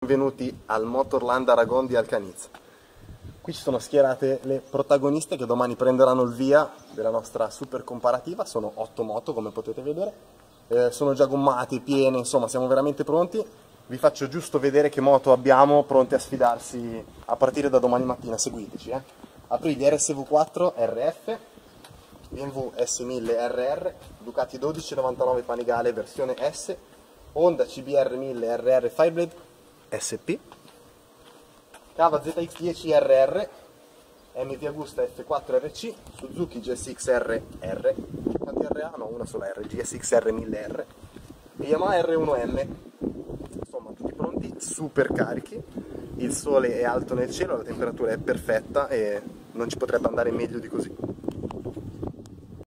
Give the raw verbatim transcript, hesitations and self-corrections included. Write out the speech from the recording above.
Benvenuti al Motorland Aragon di Alcanizza. Qui ci sono schierate le protagoniste che domani prenderanno il via della nostra super comparativa. Sono otto moto, come potete vedere. Eh, sono già gommate, piene, insomma siamo veramente pronti. Vi faccio giusto vedere che moto abbiamo pronte a sfidarsi a partire da domani mattina. Seguiteci. Eh. Aprilia R S V quattro R F, B M W S mille R R, Ducati dodici novantanove Panigale versione S, Honda C B R mille R R Fireblade S P, Cava Z X dieci R R, M V Agusta F quattro R C, Suzuki G S X R R, quanti R A? No, una sola R, G S X R mille R e Yamaha R uno M. Insomma, tutti pronti, super carichi, il sole è alto nel cielo, la temperatura è perfetta e non ci potrebbe andare meglio di così.